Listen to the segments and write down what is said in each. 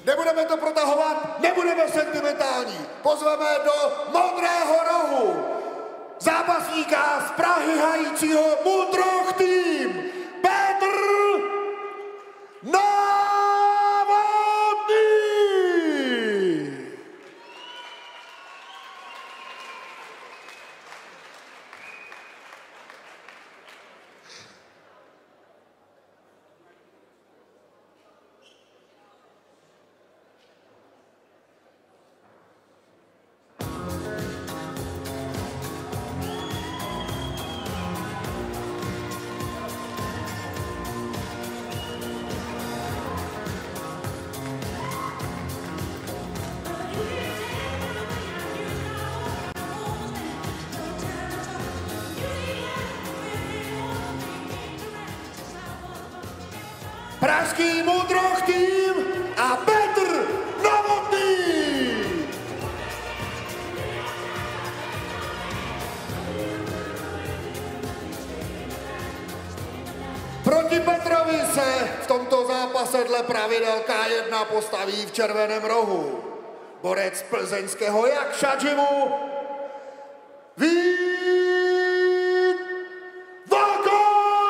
Nebudeme to protahovat, nebudeme sentimentální. Pozveme do Modrého rohu zápasníka z Prahy hajícího Mudroch tým Petr Novotný. Pražský Mudroch tým a Petr Novotný. Proti Petrovi se v tomto zápase dle pravidel K1 postaví v červeném rohu borec plzeňského Jakša Gymu Vít Vokoun.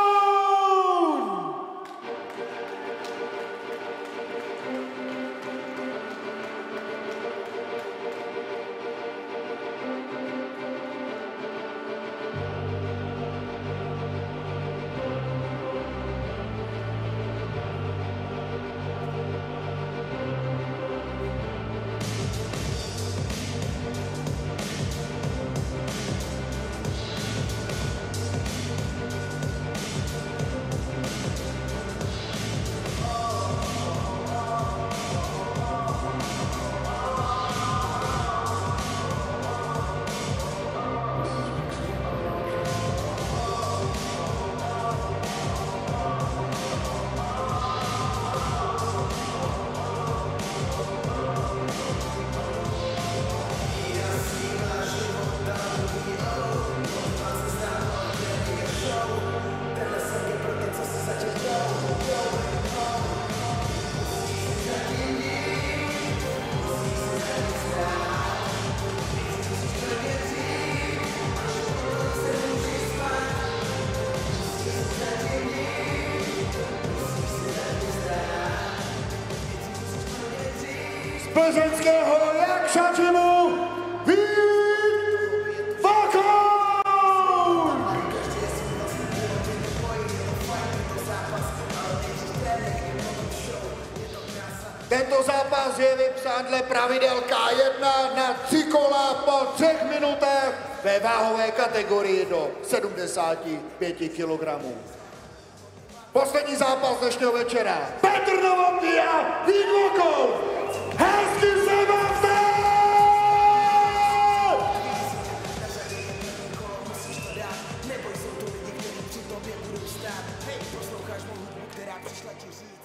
Plzeňského Jakša Gymu Vít Vokoun. Tento zápas je vypsán dle pravidel K1 na 3 kola po 3 minutách ve váhové kategorii do 75 kg. Poslední zápas dnešního večera. Petr Novotný a Vít Vokoun. Hezky se bavte! Neboj, jsou to lidi, kteří při tobě budou stát. Hej, posloucháš mou hudbu, která přišla ti říct.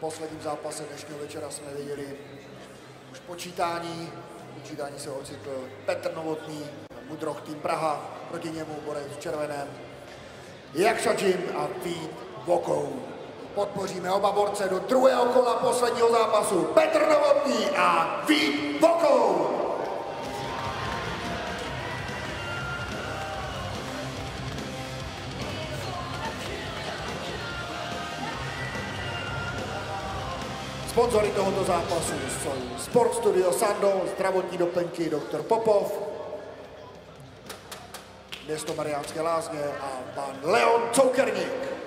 posledním zápase dnešního večera jsme viděli už počítání se ocitl Petr Novotný, Mudrok tým Praha, proti němu borec v červeném Jakša Jim a Vít Vokoun. Podpoříme oba borce do druhého kola posledního zápasu. Petr Novotný a Vít Vokoun. Sponzory tohoto zápasu jsou Sport Studio Sando, zdravotní doplňky Dr. Popov, město Mariánské Lázně a pan Leon Coukerník.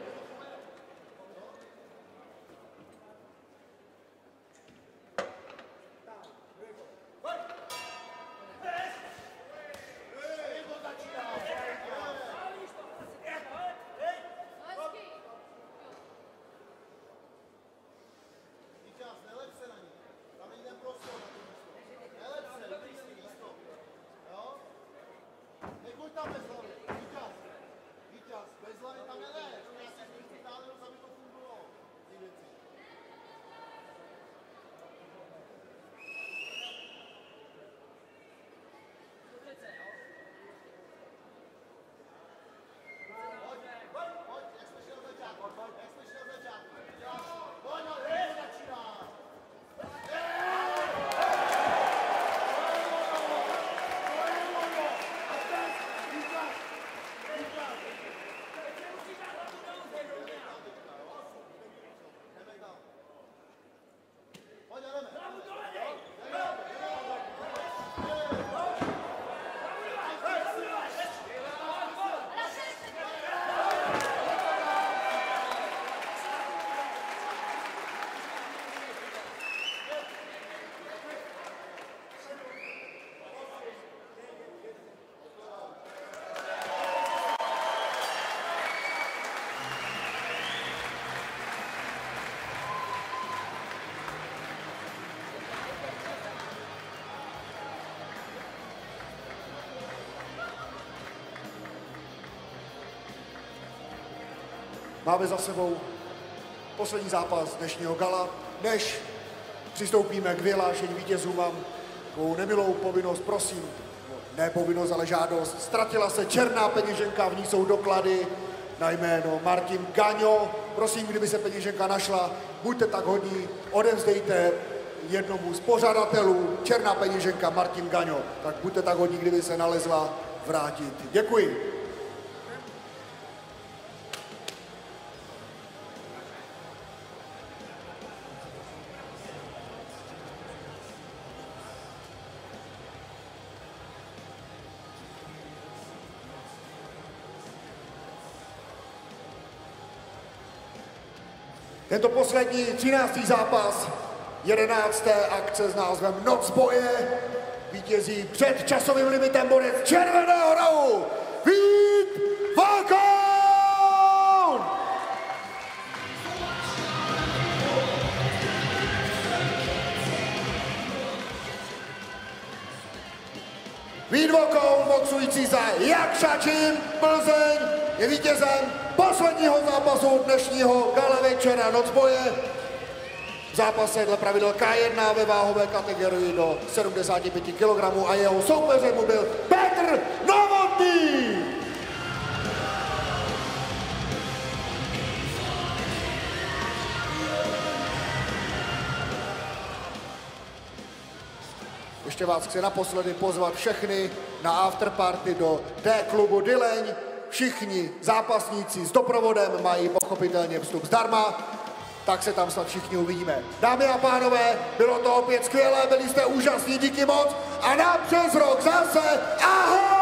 Máme za sebou poslední zápas dnešního gala. Než přistoupíme k vyhlášení vítězů, mám takovou nemilou povinnost, prosím, ne povinnost, ale žádost. Ztratila se černá peněženka, v ní jsou doklady na jméno Martin Gaňo. Prosím, kdyby se peněženka našla, buďte tak hodní, odevzdejte jednomu z pořadatelů, černá peněženka Martin Gaňo. Tak buďte tak hodní, kdyby se nalezla, vrátit. Děkuji. Tento poslední 13. zápas 11. akce s názvem Noc boje vítězí před časovým limitem borec Červeného rohu Vít Vokoun! Vít Vokoun, boxující za Jakša Jim Plzeň, je vítězem posledního zápasu dnešního gala večera Noc boje. V zápase dle pravidel K1 ve váhové kategorii do 75 kg a jeho soupeřem mu byl Petr Novotný. Ještě vás chci naposledy pozvat všechny na afterparty do D-klubu Dyleň. Všichni zápasníci s doprovodem mají pochopitelně vstup zdarma, tak se tam snad všichni uvidíme. Dámy a pánové, bylo to opět skvělé, byli jste úžasní, díky moc a na přes rok zase ahoj!